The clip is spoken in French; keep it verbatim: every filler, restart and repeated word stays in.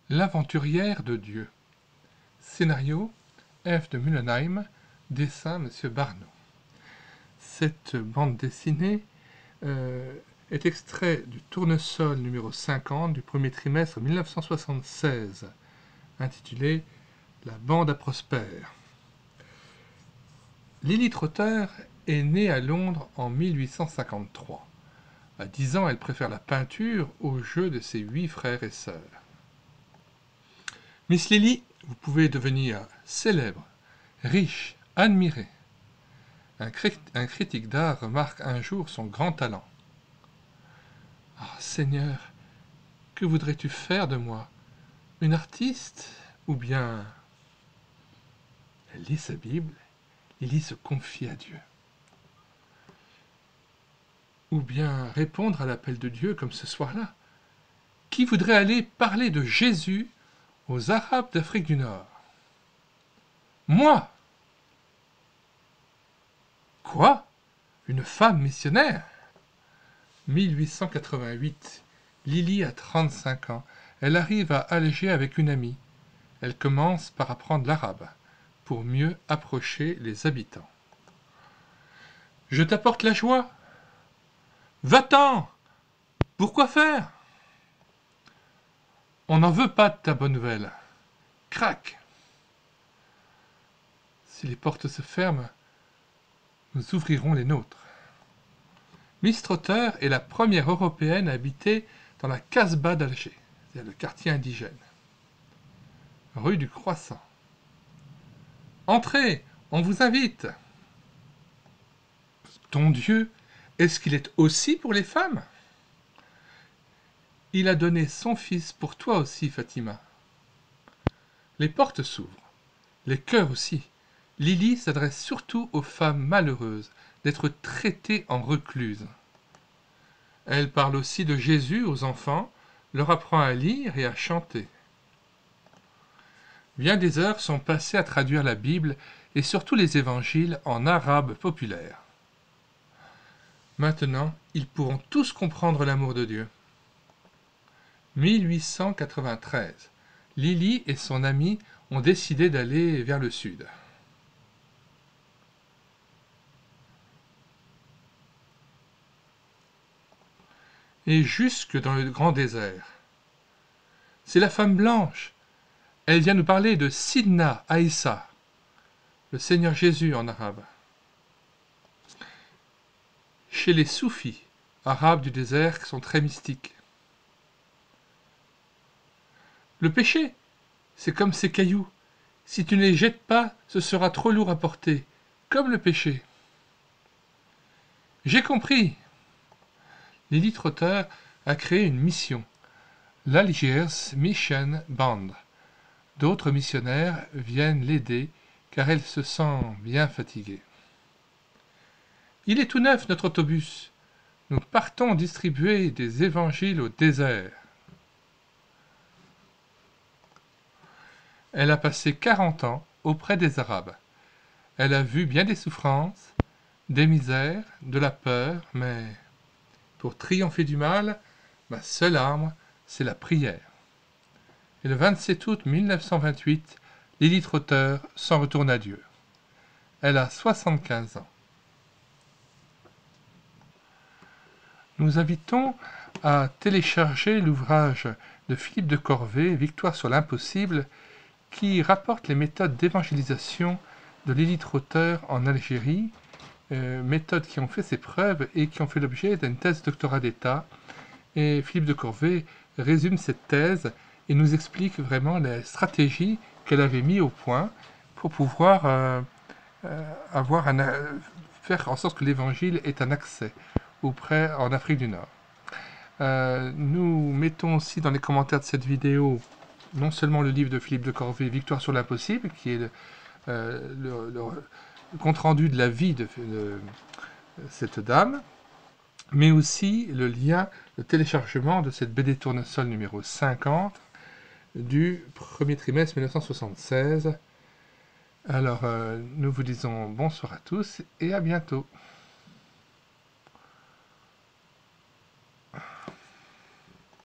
L'aventurière de Dieu. Scénario F. de Mullenheim. Dessin M. Barneau. Cette bande dessinée euh, est extrait du Tournesol numéro cinquante du premier trimestre mille neuf cent soixante-seize, intitulé La bande à Prosper. Lily Trotter est née à Londres en mille huit cent cinquante-trois. À dix ans, elle préfère la peinture au jeu de ses huit frères et sœurs. Miss Lily, vous pouvez devenir célèbre, riche, admirée. Un, cri- un critique d'art remarque un jour son grand talent. « Ah, Seigneur, que voudrais-tu faire de moi? Une artiste ou bien... » Elle lit sa Bible, Lily se confie à Dieu. Ou bien répondre à l'appel de Dieu comme ce soir-là. Qui voudrait aller parler de Jésus aux Arabes d'Afrique du Nord? Moi! Quoi? Une femme missionnaire? mille huit cent quatre-vingt-huit. Lily a trente-cinq ans. Elle arrive à Alger avec une amie. Elle commence par apprendre l'arabe, pour mieux approcher les habitants. Je t'apporte la joie. Va-t'en! Pourquoi faire? On n'en veut pas de ta bonne nouvelle. Crac! Si les portes se ferment, nous ouvrirons les nôtres. Miss Trotter est la première européenne à habiter dans la Casbah d'Alger, c'est-à-dire le quartier indigène. Rue du Croissant. Entrez, on vous invite. Ton Dieu, est-ce qu'il est aussi pour les femmes? Il a donné son fils pour toi aussi, Fatima. Les portes s'ouvrent, les cœurs aussi. Lily s'adresse surtout aux femmes malheureuses d'être traitées en recluses. Elle parle aussi de Jésus aux enfants, leur apprend à lire et à chanter. Bien des heures sont passées à traduire la Bible et surtout les évangiles en arabe populaire. Maintenant, ils pourront tous comprendre l'amour de Dieu. mille huit cent quatre-vingt-treize. Lily et son ami ont décidé d'aller vers le sud. Et jusque dans le grand désert. C'est la femme blanche. Elle vient nous parler de Sidna Aïssa, le Seigneur Jésus en arabe. Chez les soufis, arabes du désert, qui sont très mystiques. Le péché, c'est comme ces cailloux. Si tu ne les jettes pas, ce sera trop lourd à porter, comme le péché. J'ai compris. Lily Trotter a créé une mission, l'Algiers Mission Band. D'autres missionnaires viennent l'aider car elle se sent bien fatiguée. Il est tout neuf notre autobus. Nous partons distribuer des évangiles au désert. Elle a passé quarante ans auprès des Arabes. Elle a vu bien des souffrances, des misères, de la peur, mais pour triompher du mal, ma seule arme, c'est la prière. Et le vingt-sept août mille neuf cent vingt-huit, Lily Trotter s'en retourne à Dieu. Elle a soixante-quinze ans. Nous invitons à télécharger l'ouvrage de Philippe de Corvée, Victoire sur l'impossible, qui rapporte les méthodes d'évangélisation de Lily Trotter en Algérie, euh, méthodes qui ont fait ses preuves et qui ont fait l'objet d'une thèse de doctorat d'État. Et Philippe de Corvée résume cette thèse et nous explique vraiment les stratégies qu'elle avait mises au point pour pouvoir euh, euh, avoir un, euh, faire en sorte que l'évangile ait un accès auprès en Afrique du Nord. Euh, nous mettons aussi dans les commentaires de cette vidéo non seulement le livre de Philippe de Corvée, Victoire sur l'impossible, qui est le, euh, le, le, le compte-rendu de la vie de, de cette dame, mais aussi le lien, le téléchargement de cette B D Tournesol numéro cinquante du premier trimestre mille neuf cent soixante-seize. Alors, euh, nous vous disons bonsoir à tous et à bientôt.